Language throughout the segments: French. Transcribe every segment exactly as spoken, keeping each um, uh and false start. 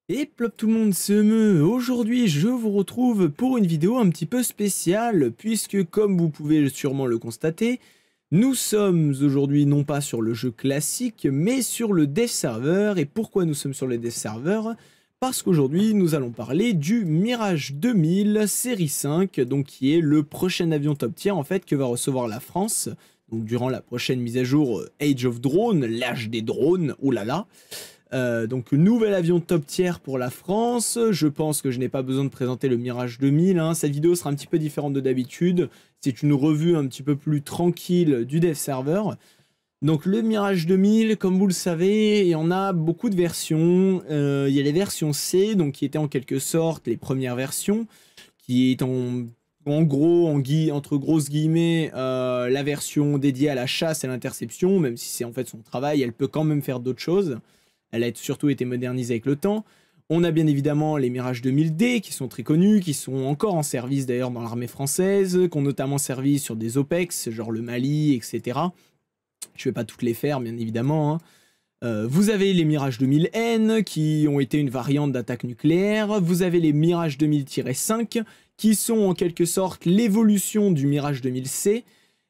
Et plop tout le monde se meut, aujourd'hui je vous retrouve pour une vidéo un petit peu spéciale puisque comme vous pouvez sûrement le constater, nous sommes aujourd'hui non pas sur le jeu classique mais sur le dev server. Et pourquoi nous sommes sur le dev server? Parce qu'aujourd'hui nous allons parler du Mirage deux mille série cinq, donc qui est le prochain avion top tier en fait que va recevoir la France, donc durant la prochaine mise à jour Age of Drone, l'âge des drones, oulala. Euh, donc nouvel avion top tier pour la France. Je pense que je n'ai pas besoin de présenter le Mirage deux mille, hein. Cette vidéo sera un petit peu différente de d'habitude. C'est une revue un petit peu plus tranquille du dev server. Donc le Mirage deux mille, comme vous le savez, il y en a beaucoup de versions. Euh, il y a les versions C, donc qui étaient en quelque sorte les premières versions, qui est en, en gros, en gui, entre grosses guillemets, euh, la version dédiée à la chasse et à l'interception. Même si c'est en fait son travail, elle peut quand même faire d'autres choses. Elle a surtout été modernisée avec le temps. On a bien évidemment les Mirage deux mille D qui sont très connus, qui sont encore en service d'ailleurs dans l'armée française, qui ont notamment servi sur des O P E X, genre le Mali, et cetera. Je ne vais pas toutes les faire, bien évidemment, hein. Euh, vous avez les Mirage deux mille N qui ont été une variante d'attaque nucléaire. Vous avez les Mirage deux mille cinq qui sont en quelque sorte l'évolution du Mirage deux mille C,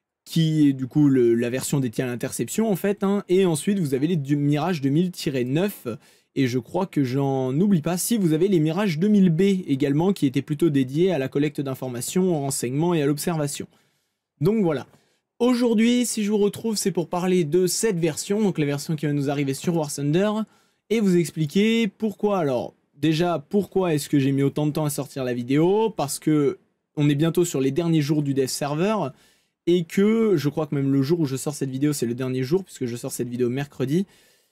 qui est du coup le, la version dédiée à l'interception en fait, hein. Et ensuite vous avez les du Mirage deux mille neuf, et je crois que j'en oublie pas, si vous avez les Mirage deux mille B également, qui étaient plutôt dédiés à la collecte d'informations, au renseignement et à l'observation. Donc voilà. Aujourd'hui, si je vous retrouve, c'est pour parler de cette version, donc la version qui va nous arriver sur War Thunder, et vous expliquer pourquoi. Alors déjà, pourquoi est-ce que j'ai mis autant de temps à sortir la vidéo? Parce que on est bientôt sur les derniers jours du dev server, et que je crois que même le jour où je sors cette vidéo, c'est le dernier jour, puisque je sors cette vidéo mercredi,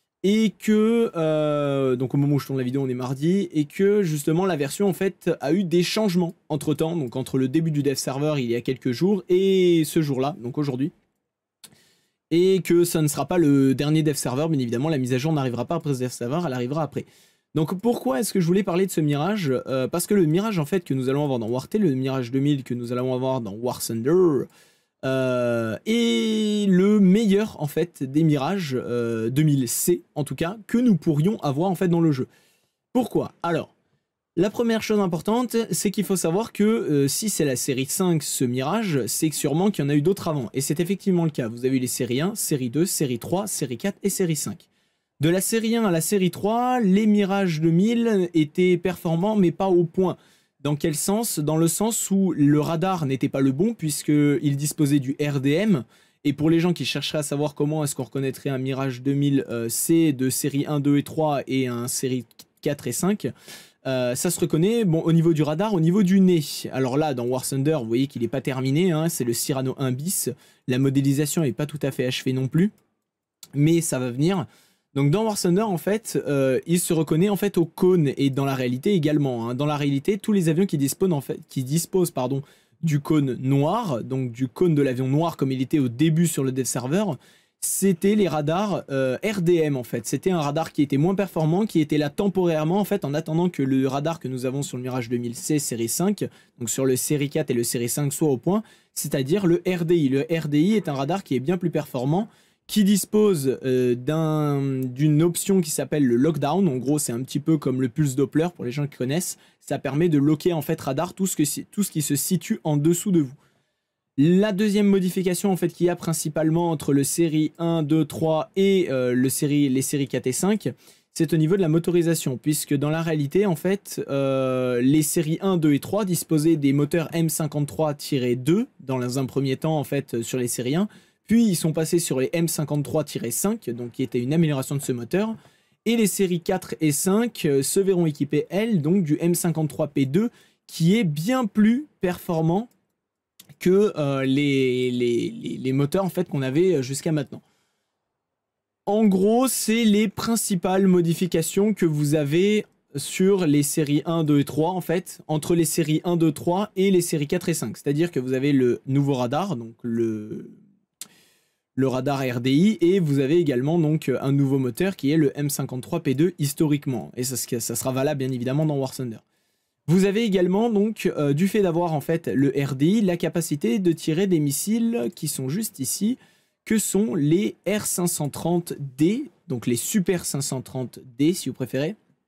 et que, euh, donc au moment où je tourne la vidéo, on est mardi, et que justement la version en fait a eu des changements entre temps, donc entre le début du dev server il y a quelques jours, et ce jour-là, donc aujourd'hui, et que ça ne sera pas le dernier dev server, bien évidemment, la mise à jour n'arrivera pas après ce dev server, elle arrivera après. Donc pourquoi est-ce que je voulais parler de ce Mirage? euh, Parce que le Mirage en fait que nous allons avoir dans War T, le Mirage deux mille que nous allons avoir dans War Thunder, Euh, et le meilleur en fait des Mirages euh, deux mille C en tout cas que nous pourrions avoir en fait dans le jeu. Pourquoi? Alors la première chose importante, c'est qu'il faut savoir que euh, si c'est la série cinq ce Mirage, c'est sûrement qu'il y en a eu d'autres avant, et c'est effectivement le cas. Vous avez eu les séries un, série deux, série trois, série quatre et série cinq. De la série un à la série trois, les Mirages deux mille étaient performants mais pas au point. Dans quel sens? Dans le sens où le radar n'était pas le bon, puisqu'il disposait du R D M. Et pour les gens qui chercheraient à savoir comment est-ce qu'on reconnaîtrait un Mirage deux mille C de série un, deux et trois et un série quatre et cinq, euh, ça se reconnaît bon, au niveau du radar, au niveau du nez. Alors là, dans War Thunder, vous voyez qu'il n'est pas terminé, hein, c'est le Cyrano un bis. La modélisation n'est pas tout à fait achevée non plus, mais ça va venir. Donc dans War Thunder, en fait, euh, il se reconnaît en fait au cône, et dans la réalité également, hein. Dans la réalité, tous les avions qui disposent, en fait, qui disposent pardon, du cône noir, donc du cône de l'avion noir comme il était au début sur le dev server, c'était les radars euh, R D M en fait. C'était un radar qui était moins performant, qui était là temporairement en fait, en attendant que le radar que nous avons sur le Mirage deux mille C série cinq, donc sur le série quatre et le série cinq soit au point, c'est-à-dire le R D I. Le R D I est un radar qui est bien plus performant, qui dispose euh, d'une option qui s'appelle le lockdown. En gros, c'est un petit peu comme le pulse Doppler pour les gens qui connaissent. Ça permet de locker en fait radar tout ce, que, tout ce qui se situe en dessous de vous. La deuxième modification en fait qu'il y a principalement entre le série un, deux, trois et euh, le série, les séries quatre et cinq, c'est au niveau de la motorisation, puisque dans la réalité en fait euh, les séries un, deux et trois disposaient des moteurs M cinquante-trois deux dans un premier temps en fait sur les séries un. Puis ils sont passés sur les M cinquante-trois cinq, donc qui était une amélioration de ce moteur. Et les séries quatre et cinq euh, se verront équipées, elles, donc du M cinquante-trois P deux, qui est bien plus performant que euh, les, les, les, les moteurs en fait, qu'on avait jusqu'à maintenant. En gros, c'est les principales modifications que vous avez sur les séries un, deux et trois, en fait, entre les séries un, deux, trois et les séries quatre et cinq. C'est-à-dire que vous avez le nouveau radar, donc le... le radar R D I, et vous avez également donc un nouveau moteur qui est le M cinquante-trois P deux historiquement, et ça, ça sera valable bien évidemment dans War Thunder. Vous avez également donc euh, du fait d'avoir en fait le R D I, la capacité de tirer des missiles qui sont juste ici, que sont les R cinq cent trente D, donc les Super cinq cent trente D si vous préférez,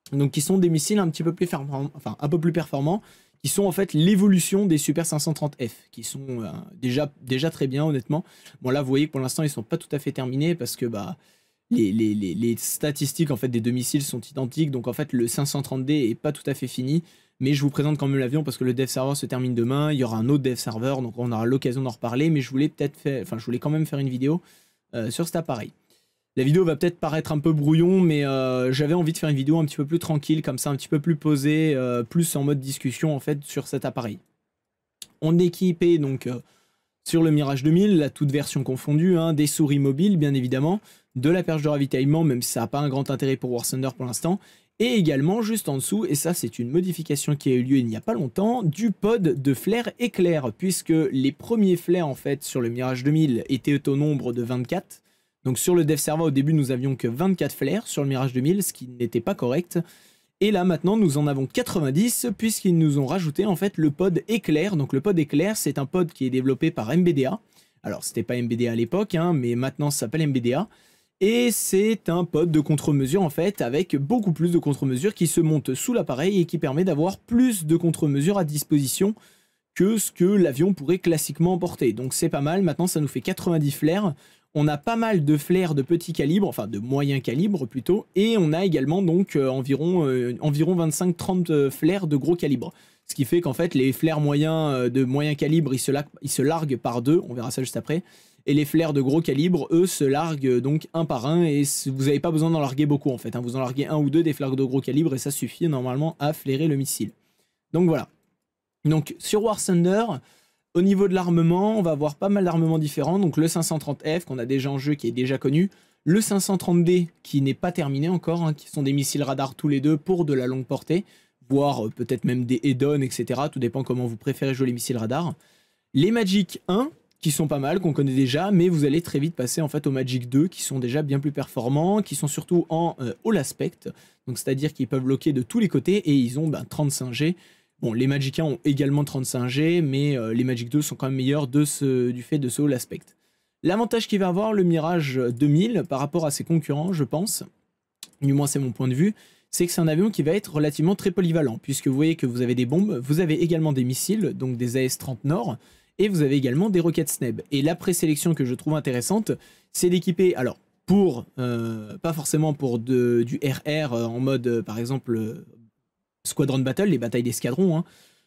donc qui sont des missiles un petit peu plus performants, enfin un peu plus performants, qui sont en fait l'évolution des Super cinq cent trente F, qui sont euh, déjà, déjà très bien honnêtement. Bon là vous voyez que pour l'instant ils sont pas tout à fait terminés parce que bah les, les, les, les statistiques en fait des deux missiles sont identiques, donc en fait le cinq cent trente D est pas tout à fait fini, mais je vous présente quand même l'avion parce que le dev server se termine demain, il y aura un autre dev server, donc on aura l'occasion d'en reparler, mais je voulais peut-être faire, enfin je voulais quand même faire une vidéo euh, sur cet appareil. La vidéo va peut-être paraître un peu brouillon, mais euh, j'avais envie de faire une vidéo un petit peu plus tranquille, comme ça, un petit peu plus posée, euh, plus en mode discussion en fait sur cet appareil. On est équipé donc euh, sur le Mirage deux mille, la toute version confondue, hein, des souris mobiles bien évidemment, de la perche de ravitaillement, même si ça n'a pas un grand intérêt pour War Thunder pour l'instant, et également juste en dessous, et ça c'est une modification qui a eu lieu il n'y a pas longtemps, du pod de flares éclair, puisque les premiers flares en fait sur le Mirage deux mille étaient au nombre de vingt-quatre. Donc sur le dev server au début nous avions que vingt-quatre flares sur le Mirage deux mille, ce qui n'était pas correct. Et là maintenant nous en avons quatre-vingt-dix puisqu'ils nous ont rajouté en fait le pod éclair. Donc le pod éclair c'est un pod qui est développé par M B D A. Alors c'était pas M B D A à l'époque hein, mais maintenant ça s'appelle M B D A. Et c'est un pod de contre-mesure en fait avec beaucoup plus de contre-mesures qui se montent sous l'appareil et qui permet d'avoir plus de contre-mesures à disposition que ce que l'avion pourrait classiquement porter. Donc c'est pas mal, maintenant ça nous fait quatre-vingt-dix flares. On a pas mal de flares de petit calibre, enfin de moyen calibre plutôt, et on a également donc euh, environ, euh, environ vingt-cinq trente euh, flares de gros calibre. Ce qui fait qu'en fait les flares moyens euh, de moyen calibre ils se, ils se larguent par deux, on verra ça juste après, et les flares de gros calibre eux se larguent euh, donc un par un, et vous n'avez pas besoin d'en larguer beaucoup en fait, hein. Vous en larguez un ou deux des flares de gros calibre et ça suffit normalement à flairer le missile. Donc voilà. Donc sur War Thunder, au niveau de l'armement, on va avoir pas mal d'armements différents. Donc le cinq cent trente F qu'on a déjà en jeu, qui est déjà connu. Le cinq cent trente D qui n'est pas terminé encore, hein, qui sont des missiles radar tous les deux pour de la longue portée. Voire euh, peut-être même des Hedon, et cetera. Tout dépend comment vous préférez jouer les missiles radar. Les Magic un, qui sont pas mal, qu'on connaît déjà. Mais vous allez très vite passer en fait aux Magic deux, qui sont déjà bien plus performants. Qui sont surtout en euh, all aspect. Donc c'est-à-dire qu'ils peuvent bloquer de tous les côtés. Et ils ont ben, trente-cinq G. Bon, les Magic un ont également trente-cinq G, mais euh, les Magic deux sont quand même meilleurs de ce, du fait de ce all aspect. L'avantage qu'il va avoir le Mirage deux mille par rapport à ses concurrents, je pense, du moins c'est mon point de vue, c'est que c'est un avion qui va être relativement très polyvalent, puisque vous voyez que vous avez des bombes, vous avez également des missiles, donc des A S trente Nord, et vous avez également des roquettes Sneb. Et la présélection que je trouve intéressante, c'est d'équiper, alors, pour, euh, pas forcément pour de, du R R euh, en mode, euh, par exemple... Euh, Squadron Battle, les batailles d'escadron, hein.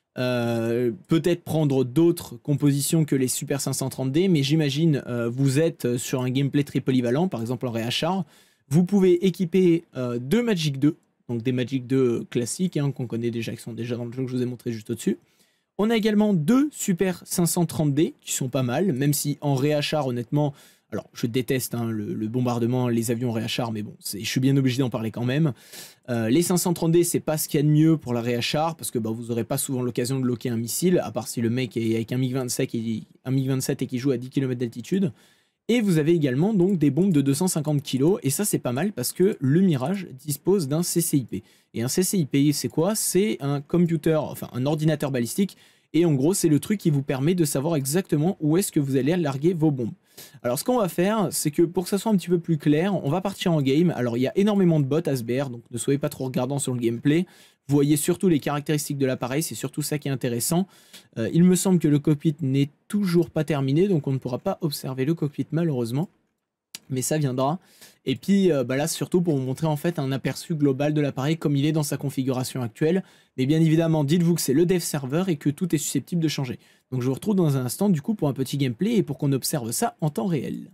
euh, peut-être prendre d'autres compositions que les Super cinq cent trente D, mais j'imagine euh, vous êtes sur un gameplay très polyvalent, par exemple en réachar, vous pouvez équiper euh, deux Magic deux, donc des Magic deux classiques hein, qu'on connaît déjà, qui sont déjà dans le jeu que je vous ai montré juste au-dessus. On a également deux Super cinq cent trente D qui sont pas mal, même si en réachar honnêtement, alors je déteste hein, le, le bombardement, les avions réachar, mais bon, je suis bien obligé d'en parler quand même. Euh, les cinq cent trente D, c'est pas ce qu'il y a de mieux pour la réachar, parce que bah, vous n'aurez pas souvent l'occasion de loquer un missile, à part si le mec est avec un MiG vingt-sept et, un MiG vingt-sept et qui joue à dix kilomètres d'altitude. Et vous avez également donc des bombes de deux cent cinquante kilos, et ça c'est pas mal parce que le Mirage dispose d'un C C I P. Et un C C I P, c'est quoi? C'est un computer, enfin un ordinateur balistique, et en gros c'est le truc qui vous permet de savoir exactement où est-ce que vous allez larguer vos bombes. Alors ce qu'on va faire, c'est que pour que ça soit un petit peu plus clair, on va partir en game. Alors il y a énormément de bots à S B R, donc ne soyez pas trop regardants sur le gameplay. Vous voyez surtout les caractéristiques de l'appareil, c'est surtout ça qui est intéressant. Euh, il me semble que le cockpit n'est toujours pas terminé, donc on ne pourra pas observer le cockpit malheureusement. Mais ça viendra. Et puis euh, bah là surtout pour vous montrer en fait un aperçu global de l'appareil comme il est dans sa configuration actuelle. Mais bien évidemment dites-vous que c'est le dev server et que tout est susceptible de changer. Donc je vous retrouve dans un instant du coup pour un petit gameplay et pour qu'on observe ça en temps réel.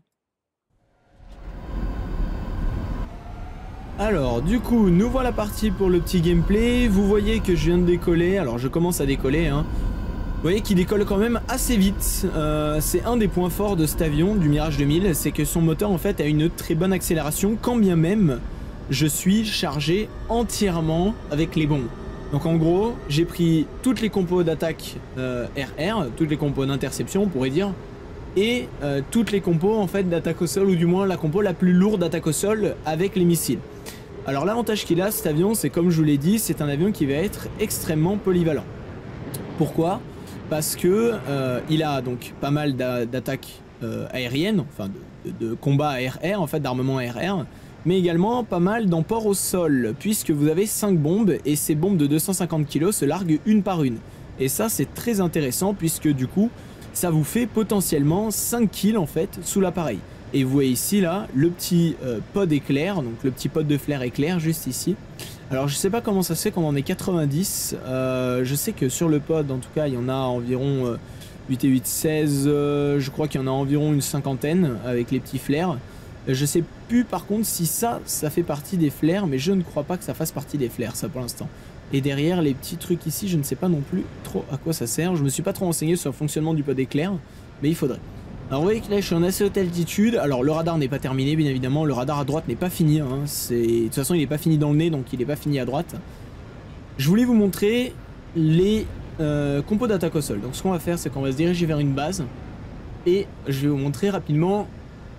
Alors du coup nous voilà partis pour le petit gameplay. Vous voyez que je viens de décoller, alors je commence à décoller hein. Vous voyez qu'il décolle quand même assez vite, euh, c'est un des points forts de cet avion, du Mirage deux mille, c'est que son moteur en fait a une très bonne accélération, quand bien même je suis chargé entièrement avec les bombes. Donc en gros, j'ai pris toutes les compos d'attaque euh, R R, toutes les compos d'interception on pourrait dire, et euh, toutes les compos en fait d'attaque au sol, ou du moins la compo la plus lourde d'attaque au sol avec les missiles. Alors l'avantage qu'il a cet avion, c'est comme je vous l'ai dit, c'est un avion qui va être extrêmement polyvalent. Pourquoi ? Parce que euh, il a donc pas mal d'attaques euh, aériennes, enfin de, de, de combat A R R, en fait d'armement A R R, mais également pas mal d'emport au sol, puisque vous avez cinq bombes, et ces bombes de deux cent cinquante kilos se larguent une par une. Et ça c'est très intéressant, puisque du coup, ça vous fait potentiellement cinq kills en fait, sous l'appareil. Et vous voyez ici là, le petit euh, pod éclair, donc le petit pod de flair éclair, juste ici. Alors je sais pas comment ça se fait qu'on en ait quatre-vingt-dix, euh, je sais que sur le pod en tout cas il y en a environ euh, huit et huit, seize, euh, je crois qu'il y en a environ une cinquantaine avec les petits flares. Je sais plus par contre si ça, ça fait partie des flares, mais je ne crois pas que ça fasse partie des flares ça pour l'instant. Et derrière les petits trucs ici, je ne sais pas non plus trop à quoi ça sert, je me suis pas trop renseigné sur le fonctionnement du pod éclair, mais il faudrait. Alors vous voyez que là je suis en assez haute altitude, alors le radar n'est pas terminé bien évidemment, le radar à droite n'est pas fini, hein. De toute façon il n'est pas fini dans le nez donc il n'est pas fini à droite. Je voulais vous montrer les euh, compos d'attaque au sol, donc ce qu'on va faire c'est qu'on va se diriger vers une base et je vais vous montrer rapidement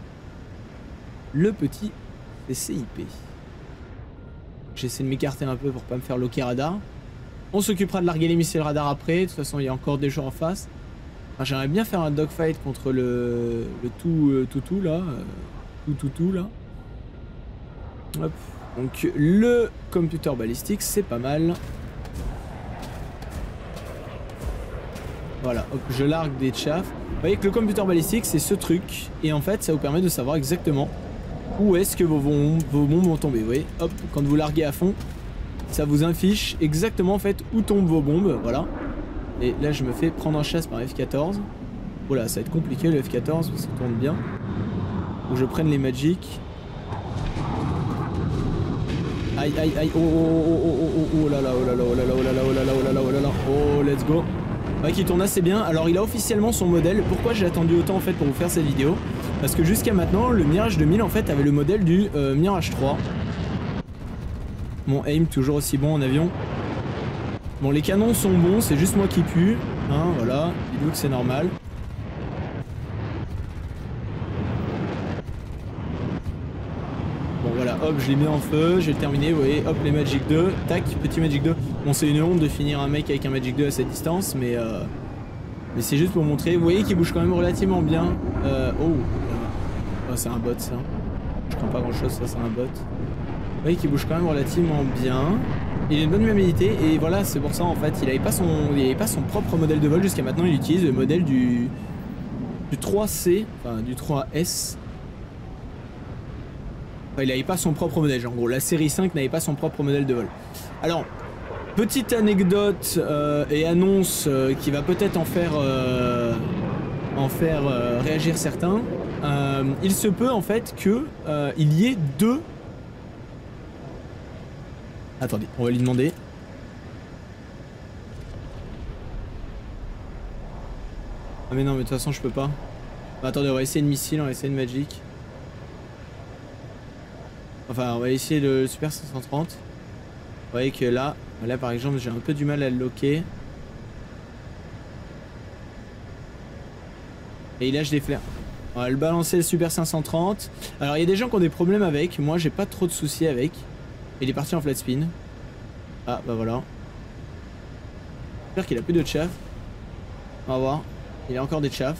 le petit C C I P. J'essaie de m'écarter un peu pour pas me faire loquer radar. On s'occupera de larguer les missiles radar après, de toute façon il y a encore des gens en face. J'aimerais bien faire un dogfight contre le, le tout euh, tout tout là, euh, tout tout tout là. Hop. Donc le computer balistique c'est pas mal. Voilà, hop, je largue des chaffes. Vous voyez que le computer balistique c'est ce truc et en fait ça vous permet de savoir exactement où est-ce que vos bombes, vos bombes vont tomber. Vous voyez, hop, quand vous larguez à fond, ça vous affiche exactement en fait où tombent vos bombes, voilà. Et là je me fais prendre en chasse par F quatorze. Voilà, ça va être compliqué le F quatorze parce qu'il tourne bien. Faut que je prenne les magic. Aïe aïe aïe, oh oh oh oh oh oh oh là là, oh là là, oh là là, oh là là, oh là là, oh là là, oh là là, oh let's go. Ouais, qui tourne assez bien. Alors il a officiellement son modèle. Pourquoi j'ai attendu autant en fait pour vous faire cette vidéo? Parce que jusqu'à maintenant le Mirage deux mille en fait avait le modèle du euh, Mirage trois. Mon aim toujours aussi bon en avion. Bon, les canons sont bons, c'est juste moi qui pue, hein, voilà, dites-vous que c'est normal. Bon voilà, hop, je l'ai mis en feu, j'ai terminé, vous voyez, hop, les Magic deux, tac, petit Magic deux. Bon, c'est une honte de finir un mec avec un Magic deux à cette distance, mais euh, mais c'est juste pour montrer. Vous voyez qu'il bouge quand même relativement bien. Euh, oh, oh c'est un bot ça. Je crains pas grand chose, ça c'est un bot. Vous voyez qu'il bouge quand même relativement bien. Il a une bonne maniabilité et voilà, c'est pour ça en fait, il n'avait pas, pas son propre modèle de vol jusqu'à maintenant, il utilise le modèle du, du trois C, enfin du trois S. Enfin, il n'avait pas son propre modèle, en gros, la série cinq n'avait pas son propre modèle de vol. Alors, petite anecdote euh, et annonce euh, qui va peut-être en faire, euh, en faire euh, réagir certains. Euh, il se peut en fait qu'il euh, y ait deux... Attendez, on va lui demander. Ah mais non, mais de toute façon je peux pas. Bah, attendez, on va essayer le missile, on va essayer le magic. Enfin, on va essayer le Super cinq cent trente. Vous voyez que là, là par exemple, j'ai un peu du mal à le loquer. Et il lâche des flares. On va le balancer le Super cinq cent trente. Alors il y a des gens qui ont des problèmes avec. Moi j'ai pas trop de soucis avec. Il est parti en flat spin. Ah bah voilà. J'espère qu'il a plus de chaff. On va voir. Il a encore des chaffs.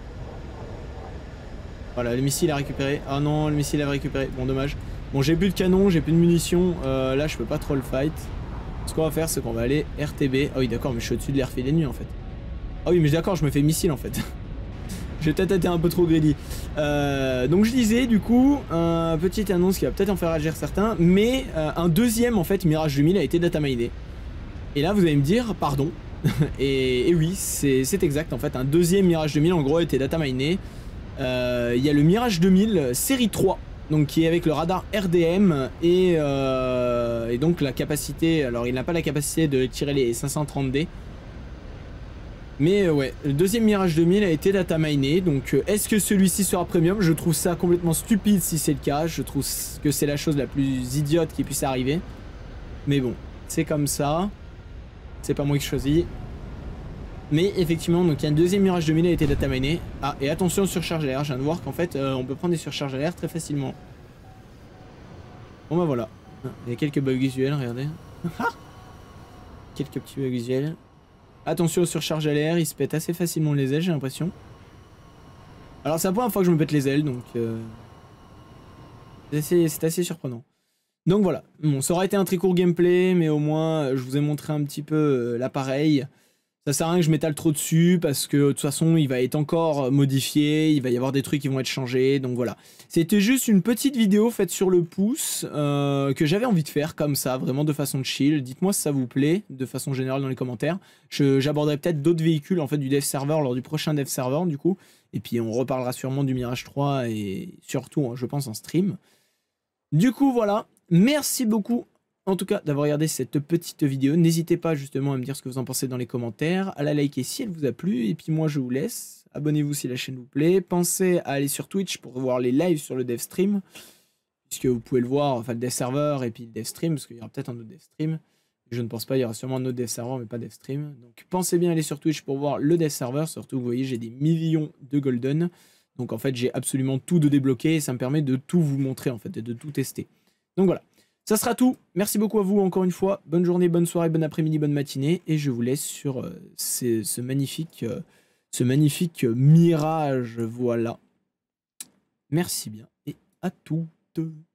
Voilà, le missile a récupéré. Ah non, le missile a récupéré. Bon, dommage. Bon, j'ai plus de canon, j'ai plus de munitions. Euh, là, je peux pas trop le fight. Ce qu'on va faire, c'est qu'on va aller R T B. Ah oui, d'accord, mais je suis au-dessus de l'air fait l'ennemi en fait. Ah oui, mais d'accord, je me fais missile en fait. J'ai peut-être été un peu trop greedy. Euh, donc je disais du coup, un petite annonce qui va peut-être en faire agir certains, mais euh, un deuxième en fait Mirage deux mille a été dataminé. Et là vous allez me dire pardon. et, et oui, c'est exact en fait, un deuxième Mirage deux mille en gros a été dataminé. Euh, il y a le Mirage deux mille série trois, donc qui est avec le radar R D M et, euh, et donc la capacité, alors il n'a pas la capacité de tirer les cinq cent trente D. Mais euh, ouais, le deuxième Mirage deux mille a été data miné, donc euh, est-ce que celui-ci sera premium? Je trouve ça complètement stupide si c'est le cas, je trouve que c'est la chose la plus idiote qui puisse arriver. Mais bon, c'est comme ça, c'est pas moi qui choisis. Mais effectivement, donc il y a un deuxième Mirage deux mille a été data miné. Ah, et attention aux surcharges à l'air, je viens de voir qu'en fait euh, on peut prendre des surcharges à l'air très facilement. Bon bah voilà, il y a quelques bugs visuels, regardez. Quelques petits bugs visuels. Attention aux surcharges à l'air, il se pète assez facilement les ailes, j'ai l'impression. Alors c'est la première fois que je me pète les ailes, donc... Euh... C'est assez, c'est assez surprenant. Donc voilà, bon, ça aurait été un très court gameplay, mais au moins je vous ai montré un petit peu euh, l'appareil. Ça sert à rien que je m'étale trop dessus parce que de toute façon il va être encore modifié, il va y avoir des trucs qui vont être changés, donc voilà. C'était juste une petite vidéo faite sur le pouce euh, que j'avais envie de faire comme ça, vraiment de façon chill. Dites-moi si ça vous plaît, de façon générale dans les commentaires. J'aborderai peut-être d'autres véhicules en fait du dev server lors du prochain dev server du coup. Et puis on reparlera sûrement du Mirage trois et surtout je pense en stream. Du coup voilà, merci beaucoup en tout cas d'avoir regardé cette petite vidéo. N'hésitez pas justement à me dire ce que vous en pensez dans les commentaires, à la liker si elle vous a plu, et puis moi je vous laisse. Abonnez-vous si la chaîne vous plaît, pensez à aller sur Twitch pour voir les lives sur le dev stream, puisque vous pouvez le voir, enfin le dev server et puis le dev stream, parce qu'il y aura peut-être un autre dev stream. Je ne pense pas, il y aura sûrement un autre dev server mais pas dev stream. Donc pensez bien à aller sur Twitch pour voir le dev server, surtout vous voyez j'ai des millions de golden. Donc en fait j'ai absolument tout de débloqué et ça me permet de tout vous montrer en fait et de tout tester. Donc voilà. Ça sera tout. Merci beaucoup à vous encore une fois. Bonne journée, bonne soirée, bon après-midi, bonne matinée. Et je vous laisse sur euh, ces, ce magnifique, euh, ce magnifique mirage. Voilà. Merci bien et à toutes.